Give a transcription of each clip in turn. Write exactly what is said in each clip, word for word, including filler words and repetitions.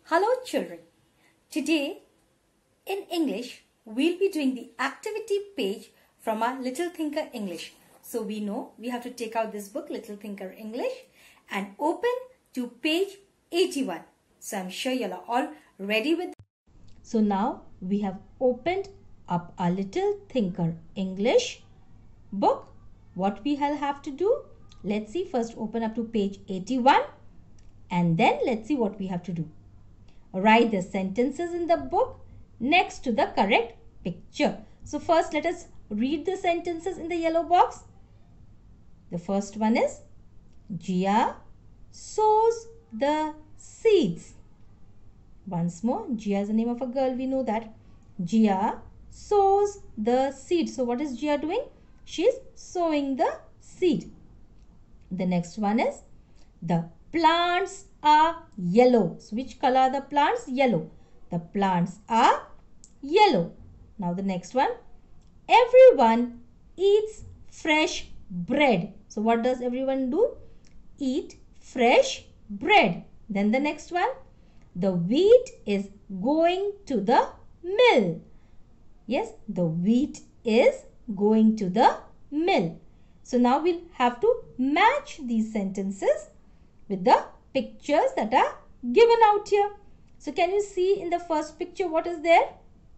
Hello children. Today in English we'll be doing the activity page from our Little Thinker English. So we know we have to take out this book Little Thinker English and open to page eighty-one. So I'm sure you're all ready with. So now we have opened up our Little Thinker English book. What we have to do? Let's see. First open up to page eighty-one and then let's see what we have to do. Write the sentences in the book next to the correct picture. So first let us read the sentences in the yellow box. The first one is Jia sows the seeds. Once more, Jia is the name of a girl, we know that. Jia sows the seed. So what is Jia doing? She is sowing the seed. The next one is the plants are yellow. So which color are the plants? Yellow. The plants are yellow. Now the next one. Everyone eats fresh bread. So what does everyone do? Eat fresh bread. Then the next one. The wheat is going to the mill. Yes, the wheat is going to the mill. So now we'll have to match these sentences with the pictures that are given out here. So can you see in the first picture what is there?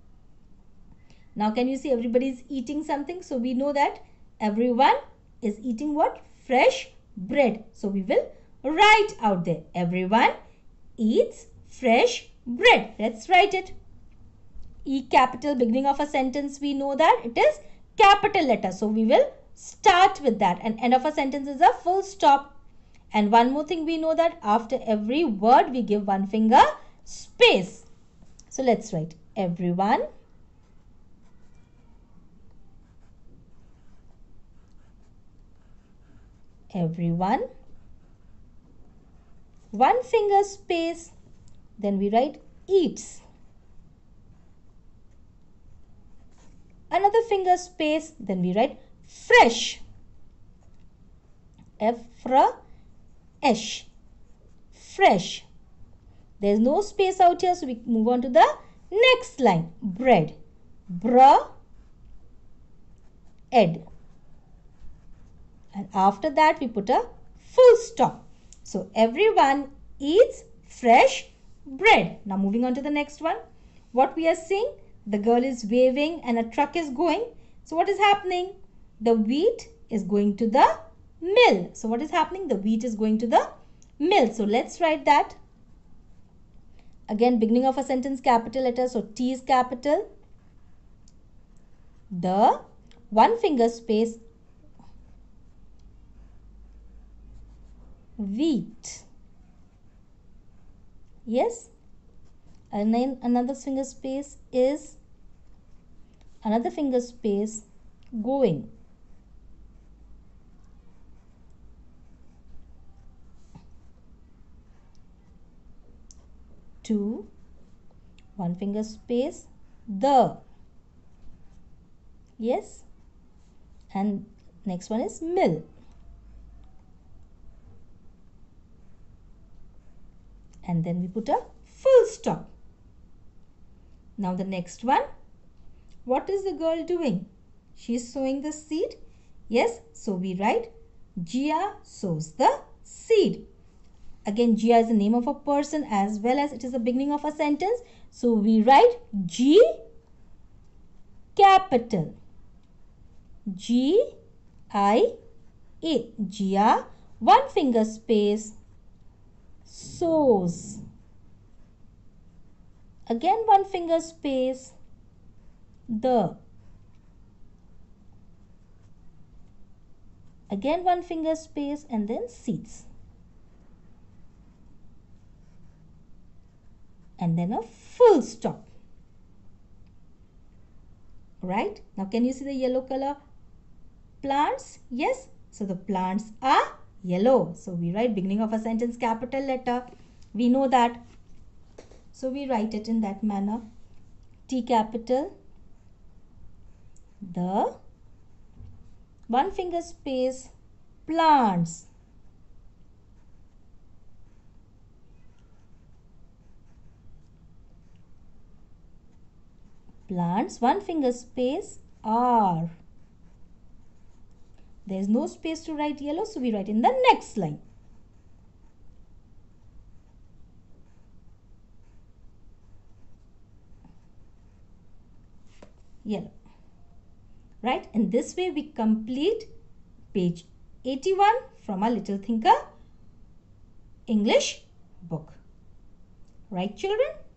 Now can you see everybody is eating something? So we know that everyone is eating what? Fresh bread. So we will write out there. Everyone eats fresh bread. Let's write it. E capital, beginning of a sentence, we know that it is capital letter. So we will start with that. And end of a sentence is a full stop. And one more thing we know that after every word we give one finger space. So let's write everyone everyone one finger space. Then we write eats. Another finger space. Then we write fresh. F R Esh. Fresh. There is no space out here, so we move on to the next line. Bread. Bra. Ed. And after that we put a full stop. So everyone eats fresh bread. Now moving on to the next one. What we are seeing? The girl is waving and a truck is going. So what is happening? The wheat is going to the mill. So what is happening? The wheat is going to the mill. So let's write that. Again, beginning of a sentence, capital letter. So T is capital. The one finger space. Wheat. Yes. And then another finger space is another finger space going. To one finger space the. Yes. And next one is mill. And then we put a full stop. Now the next one. What is the girl doing? She is sowing the seed. Yes. So we write Jia sows the seed. Again, Jia is the name of a person as well as it is the beginning of a sentence. So we write G capital. G I A. Jia, one finger space, sows. Again one finger space, the. Again one finger space and then seeds. And then a full stop. Right? Now can you see the yellow color plants? Yes. So the plants are yellow. So we write beginning of a sentence capital letter. We know that. So we write it in that manner. T capital. The one finger space plants. Plants, one finger space, are. There is no space to write yellow, so we write in the next line. Yellow. Right? In this way, we complete page eighty-one from our Little Thinker English book. Right, children?